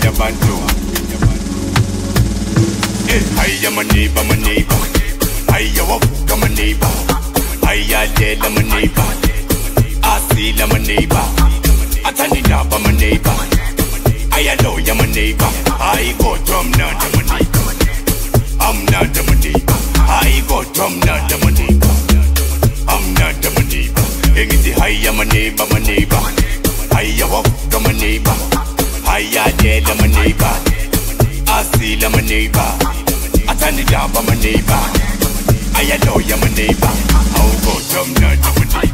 bantu. Hiya my neighbor, my neighbor. Hiya wavuka my neighbor. Hiya lela my neighbor. Asila my neighbor. Atanidaba my neighbor. Hiya loya my neighbor. I go drum nada my neighbor. I'm not my neighbor. I go drum nada my neighbor. I'm not my neighbor. Engiti hiya my neighbor, my neighbor. Hiya wavuka my neighbor. Hiya lela my neighbor. Asila my neighbor. Atanidaba my neighbor. Hiya loya my neighbor. I'll go drum nada my neighbor.